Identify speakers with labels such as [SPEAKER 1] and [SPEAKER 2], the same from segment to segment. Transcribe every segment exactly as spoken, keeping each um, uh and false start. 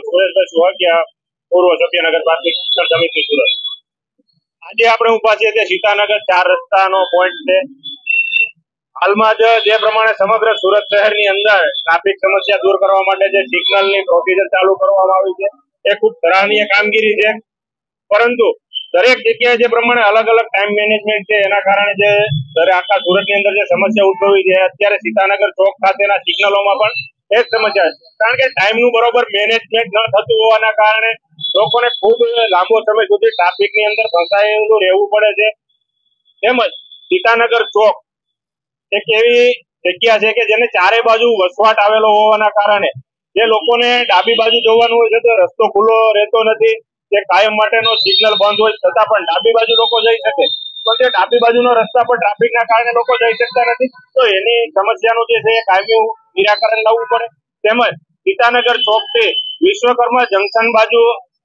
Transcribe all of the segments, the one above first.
[SPEAKER 1] સુરેશભાઈ સુહાગિયા, પૂર્વ સભ્ય નગરપાલિકા શિક્ષણ સમિતિ સુરત। આજે આપણે ઉભા છીએ તે સીતાનગર ચાર રસ્તાનો પોઈન્ટ છે। હાલમાં જ જે પ્રમાણે સમગ્ર સુરત શહેરની અંદર ટ્રાફિક સમસ્યા દૂર કરવા માટે જે સિગ્નલની પ્રોસિજર ચાલુ કરવામાં આવી છે એ ખૂબ સરાહનીય કામગીરી છે, પરંતુ દરેક જગ્યાએ જે પ્રમાણે અલગ અલગ ટાઈમ મેનેજમેન્ટ છે એના કારણે જે દરેક આખા સુરતની અંદર જે સમસ્યા ઉદ્ભવી છે અત્યારે સીતાનગર ચોક ખાતેના સિગ્નલોમાં પણ એ જ સમસ્યા છે, કારણ કે ટાઈમનું બરોબર મેનેજમેન્ટ ન થતું હોવાના કારણે લોકોને ખૂબ લાંબો સમય સુધી ટ્રાફિકની અંદર ફસાયેલું રહેવું પડે છે। તેમજ સીતાનગર ચોક એક એવી જગ્યા છે કે જેને ચારે બાજુ વસવાટ આવેલો હોવાના કારણે જે લોકોને ડાબી બાજુ જવાનું હોય છે તો રસ્તો ખુલ્લો રહેતો નથી, જે કાયમ માટેનો સિગ્નલ બંધ હોય છતાં પણ ડાબી બાજુ લોકો જઈ શકે, તો જે ડાબી બાજુનો રસ્તા પર ટ્રાફિકના કારણે લોકો જઈ શકતા નથી, તો એની સમસ્યાનું જે છે એ કાયમી નિરાકરણ લાવવું પડે। તેમજ સીતાનગર ચોક થી વિશ્વકર્મા જંકશન બાજુ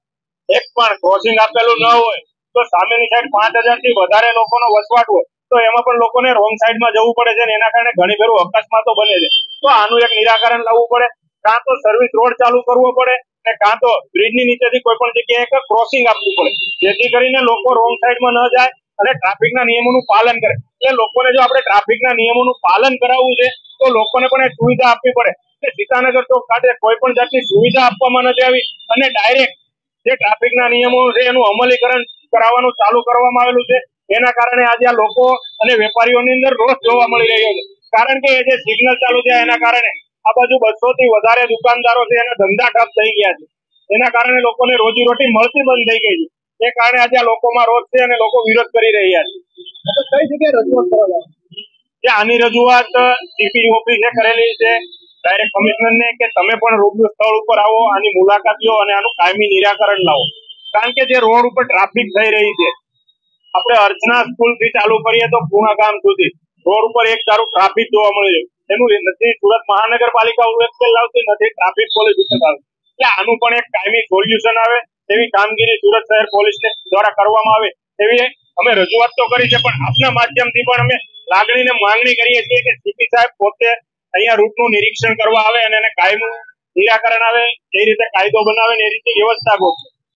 [SPEAKER 1] એક પણ ક્રોસિંગ આપેલું ન હોય તો સામેની સાઈડ પાંચ હજાર થી વધારે લોકોનો વસવાટ હોય તો એમાં પણ લોકોને રોંગ સાઈડમાં જવું પડે છે, એના કારણે ઘણી ફેરું અકસ્માતો બને છે। તો આનું એક નિરાકરણ લાવવું પડે, કાં તો સર્વિસ રોડ ચાલુ કરવો પડે અને કાં તો બ્રિજની નીચેથી કોઈ પણ જગ્યાએ એક ક્રોસિંગ આપવું પડે, જેથી કરીને લોકો રોંગ સાઈડમાં ન જાય અને ટ્રાફિકના નિયમોનું પાલન કરે। એટલે લોકોને જો આપણે ટ્રાફિકના નિયમોનું પાલન કરાવવું છે તો લોકોને પણ એક સુવિધા આપવી પડે કે સીતાનગર ચોક ખાતે કોઈ પણ જાતની સુવિધા આપવામાં નથી આવી અને ડાયરેક્ટ જે ટ્રાફિકના નિયમો છે એનું અમલીકરણ કરાવવાનું ચાલુ કરવામાં આવેલું છે। એના કારણે આજે આ લોકો અને વેપારીઓની અંદર રોષ જોવા મળી રહ્યો છે, કારણ કે જે સિગ્નલ ચાલુ છે એના કારણે આ બાજુ બસો થી વધારે દુકાનદારો છે એના ધંધા ઠપ થઈ ગયા છે, એના કારણે લોકોને રોજીરોટી મળતી બંધ થઈ ગઈ છે। એ કારણે આજે આ લોકોમાં રોષ છે અને લોકો વિરોધ કરી રહ્યા છે। કઈ જગ્યાએ રજૂઆત કરવા જે આની રજૂઆત સીપી ઓફિસે કરેલી છે ડાયરેક્ટ કમિશનરને કે તમે પણ રૂબરૂ સ્થળ ઉપર આવો, આની મુલાકાત લો અને આનું કાયમી નિરાકરણ લાવો, કારણ કે જે રોડ ઉપર ટ્રાફિક થઈ રહી છે આપણે અર્ચના સ્કૂલ થી ચાલુ કરીએ તો પૂર્ણ ગામ સુધી રોડ ઉપર એક તારું ટ્રાફિક જોવા મળે છે, એનું નથી સુરત મહાનગરપાલિકા ઉકેલ લાવતી, નથી ટ્રાફિક પોલીસ ઉકેલ લાવતી। એટલે આનું પણ એક કાયમી સોલ્યુશન આવે એવી કામગીરી સુરત શહેર પોલીસ દ્વારા કરવામાં આવે એવી અમે રજૂઆત તો કરી છે, પણ આપના માધ્યમથી પણ અમે લાગણીને માંગણી કરીએ છીએ કે સીપી સાહેબ પોતે અહીંયા રૂટનું નિરીક્ષણ કરવા આવે અને એને કાયમી નિરાકરણ આવે, એ રીતે કાયદો બનાવે ને એ રીતે વ્યવસ્થા ગોઠવે।